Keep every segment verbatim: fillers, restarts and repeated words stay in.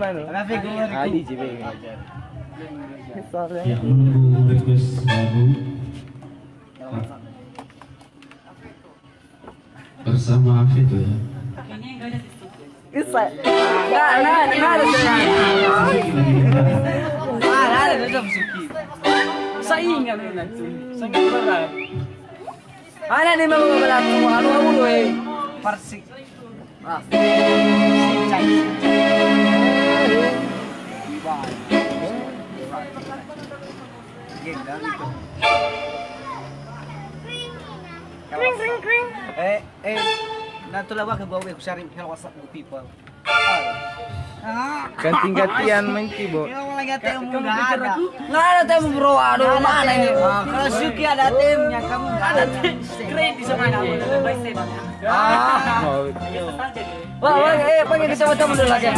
anu. Adi J B. Yang menunggu request lagu bersama Afid ya. Bisa. Enggak, enggak, enggak ada saya. Ah, ada ada Suki. Saingan nanti. Sangat berat. Ada di mau belakang anu anu we. Persik. Ah. Kring kring kring. Eh eh natulah wah ke bawa aku cari WhatsApp people. Ganti-gantian main keyboard. Yang lagi tim enggak ada. Enggak ada tim bro. Aduh mana ini? Kalau Suki ada timnya, kamu enggak ada tim. Keren bisa main aku by step. Ah. Wah, wah, eh panggil kita bertemu dulu aja.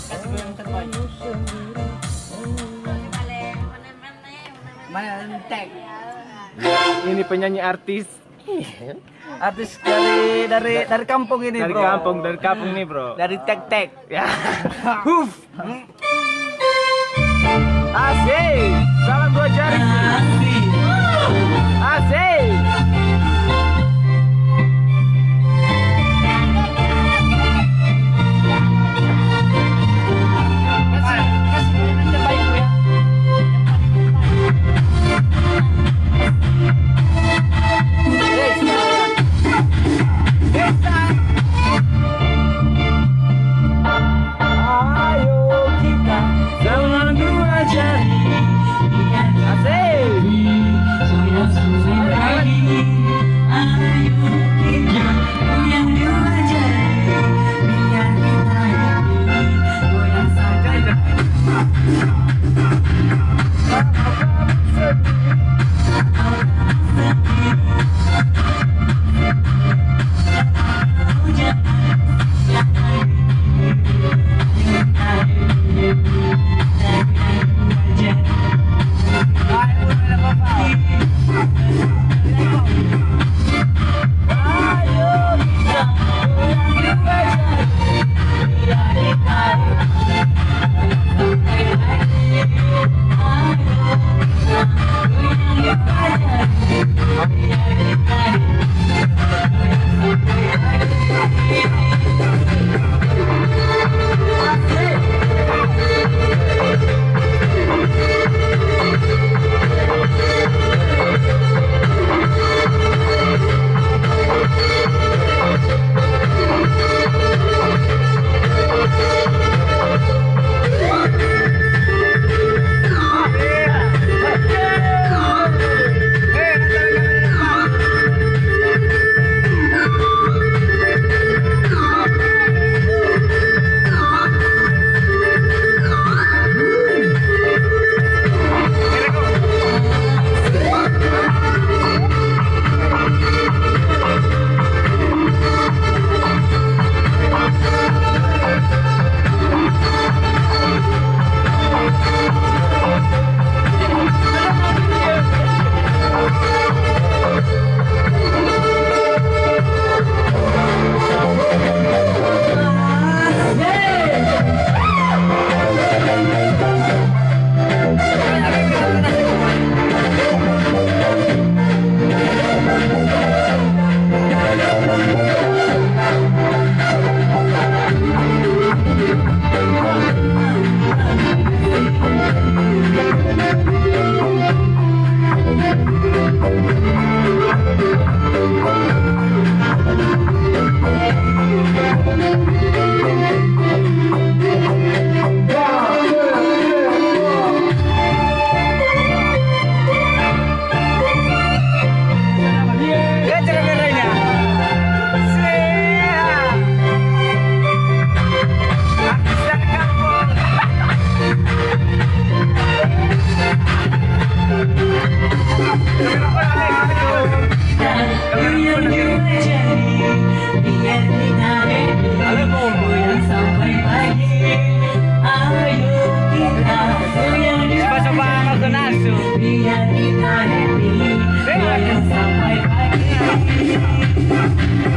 Mana entek? Ini penyanyi artis. Artis dari dari dari kampung ini, dari bro. Dari kampung, dari kampung nih, bro. Dari tek-tek. Ya. Huf. Asik. Salam dua jari. Asik.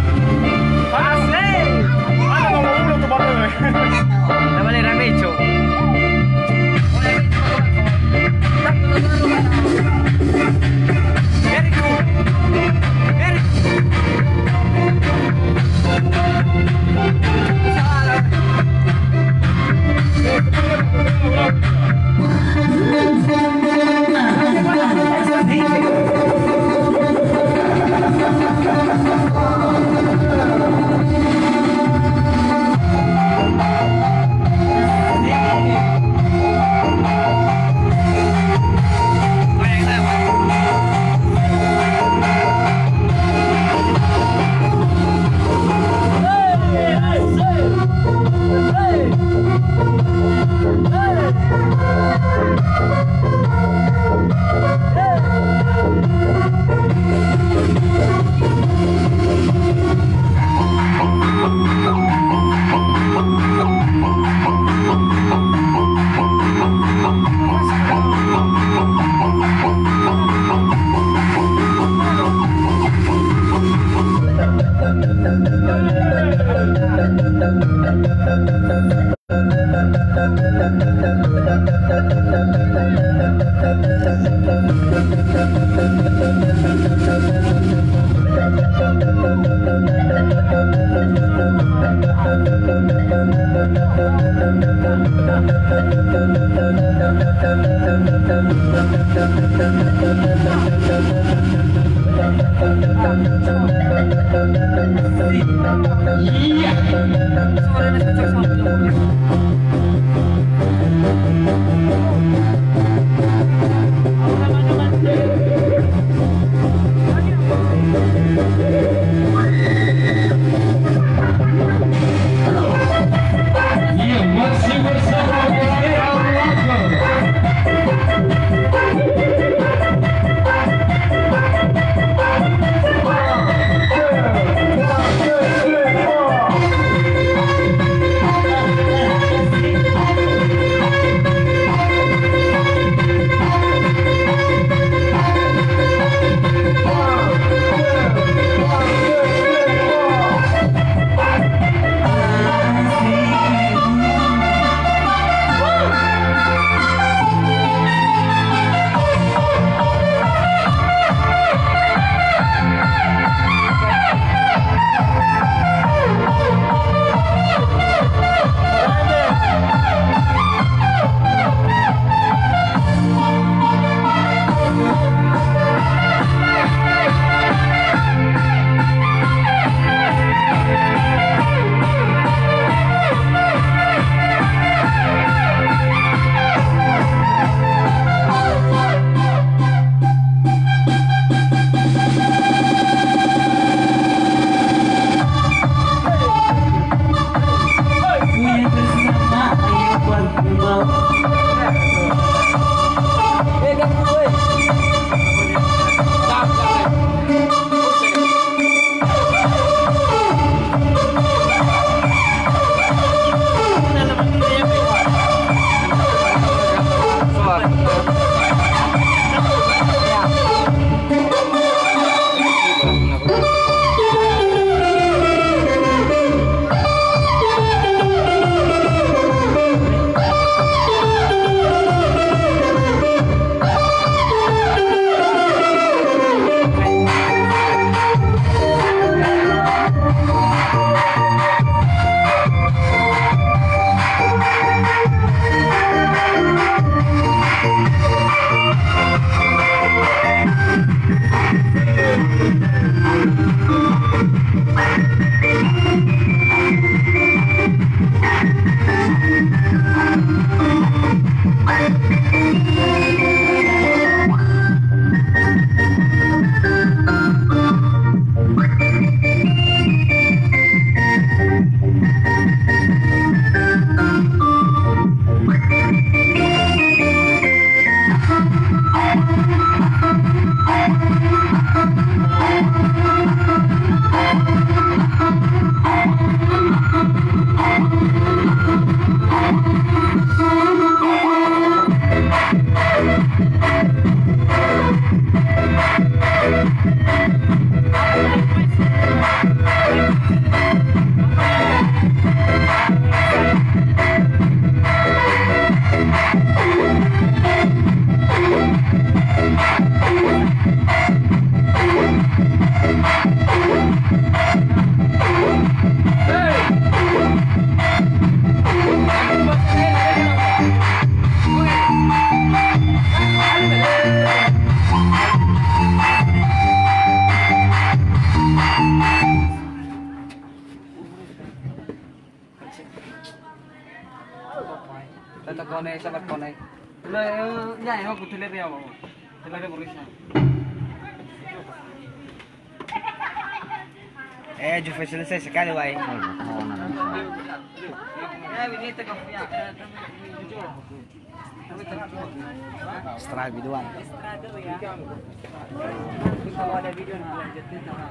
Namanya Ramecho. Tata kone sabat kone. Le ya ya aku tulis ya mau. Tulis berusaha. Eh, juga selesai sekali, Wai. Ya, ini teh kopi ya. Setelah biduan. Kalau ada video lanjutin sama.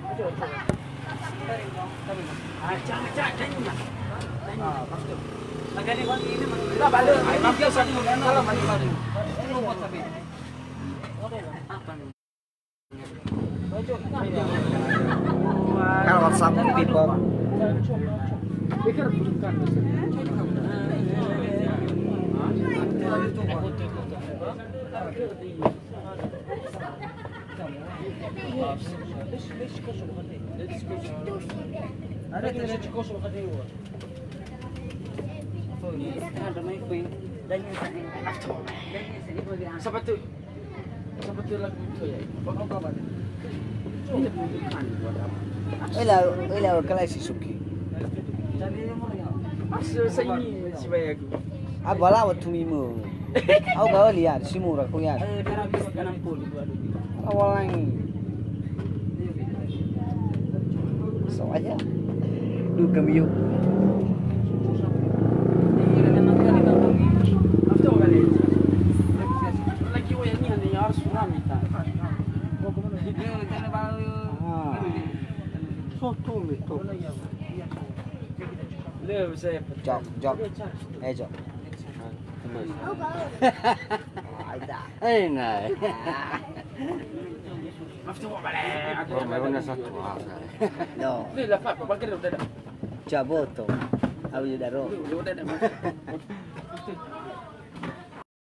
Acak acak Agak di wangi ini mas. Tidak balik. Ini biasa di mana? Kalau balik balik. Lupa tapi. Apa nih? Kalau WhatsApp people. Ada tidak cukup sama dia. Ada main main. Dan yang saya. Dan yang saya boleh. Seperti seperti lagu itu ya. Bakal kabar. Ila ila kalau si Suki. Asal saya ini si bayaku. Abala waktu mimo. Aku gak lihat si murah aku ya. Eh, dia habis enam puluh dua dulu. Awal lagi. So aja. Lu kami yuk. Ini memang kali bang. After kali. Lagi wo yang ni harus ramai tak. Ini kita baru. Soto itu. Leh saya Jok jok. Eh jok. Ada. Eh, nah. After wo balik. Oh, meron na satu. No. Leh lah pak, bakal dah dah. Jaboto. Aku juga ro. Dah dah.